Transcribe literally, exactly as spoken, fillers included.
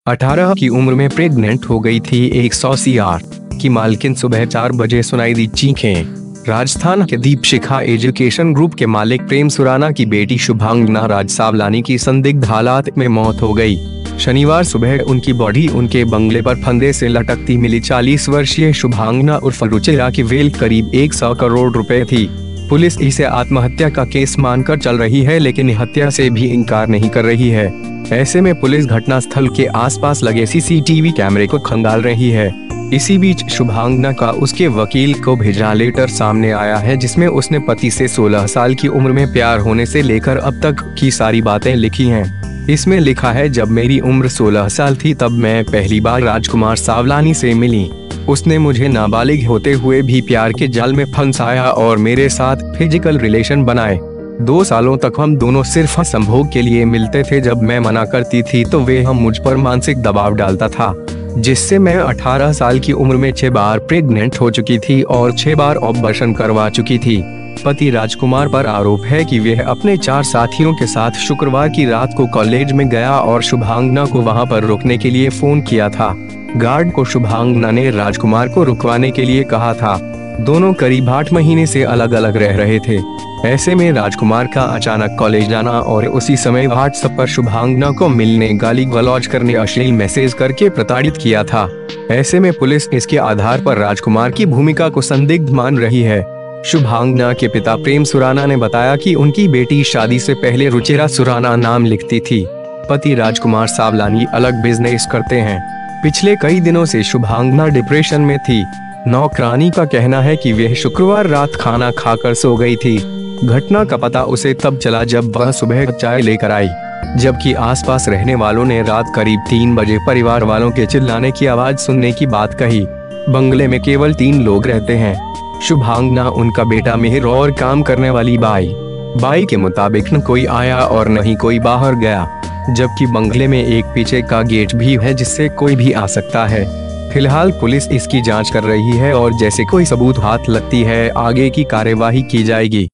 अठारह की उम्र में प्रेग्नेंट हो गई थी एक सौ सीआर की मालकिन। सुबह चार बजे सुनाई दी चीखें। राजस्थान के दीपशिखा एजुकेशन ग्रुप के मालिक प्रेम सुराना की बेटी शुभांगना राज सावलानी की संदिग्ध हालात में मौत हो गई। शनिवार सुबह उनकी बॉडी उनके बंगले पर फंदे से लटकती मिली। चालीस वर्षीय शुभांगना उर्फ रुचिरा की वेल करीब एक सौ करोड़ रुपए थी। पुलिस इसे आत्महत्या का केस मानकर चल रही है, लेकिन हत्या से भी इनकार नहीं कर रही है। ऐसे में पुलिस घटनास्थल के आसपास लगे सीसीटीवी कैमरे को खंगाल रही है। इसी बीच शुभांगना का उसके वकील को भेजा लेटर सामने आया है, जिसमें उसने पति से सोलह साल की उम्र में प्यार होने से लेकर अब तक की सारी बातें लिखी हैं। इसमें लिखा है, जब मेरी उम्र सोलह साल थी तब मैं पहली बार राजकुमार सावलानी से मिली। उसने मुझे नाबालिग होते हुए भी प्यार के जाल में फंसाया और मेरे साथ फिजिकल रिलेशन बनाए। दो सालों तक हम दोनों सिर्फ संभोग के लिए मिलते थे। जब मैं मना करती थी तो वे हम मुझ पर मानसिक दबाव डालता था, जिससे मैं अठारह साल की उम्र में छह बार प्रेग्नेंट हो चुकी थी और छह बार ऑपरेशन करवा चुकी थी। पति राजकुमार पर आरोप है कि वह अपने चार साथियों के साथ शुक्रवार की रात को कॉलेज में गया और शुभांगना को वहां पर रुकने के लिए फोन किया था। गार्ड को शुभांगना ने राजकुमार को रुकवाने के लिए कहा था। दोनों करीब आठ महीने से अलग अलग रह रहे थे। ऐसे में राजकुमार का अचानक कॉलेज जाना और उसी समय व्हाट्सएप पर शुभांगना को मिलने, गाली गलौज करने, अश्लील मैसेज करके प्रताड़ित किया था। ऐसे में पुलिस इसके आधार पर राजकुमार की भूमिका को संदिग्ध मान रही है। शुभांगना के पिता प्रेम सुराना ने बताया कि उनकी बेटी शादी से पहले रुचिरा सुराना नाम लिखती थी। पति राजकुमार सावलानी अलग बिजनेस करते हैं। पिछले कई दिनों से शुभांगना डिप्रेशन में थी। नौकरानी का कहना है कि वह शुक्रवार रात खाना खाकर सो गई थी। घटना का पता उसे तब चला जब वह सुबह चाय लेकर आई, जबकि आसपास रहने वालों ने रात करीब तीन बजे परिवार वालों के चिल्लाने की आवाज सुनने की बात कही। बंगले में केवल तीन लोग रहते हैं, शुभांगना, उनका बेटा मिहिर और काम करने वाली बाई। बाई के मुताबिक न कोई आया और न ही कोई बाहर गया, जबकि बंगले में एक पीछे का गेट भी है जिससे कोई भी आ सकता है। फिलहाल पुलिस इसकी जांच कर रही है और जैसे कोई सबूत हाथ लगती है आगे की कार्यवाही की जाएगी।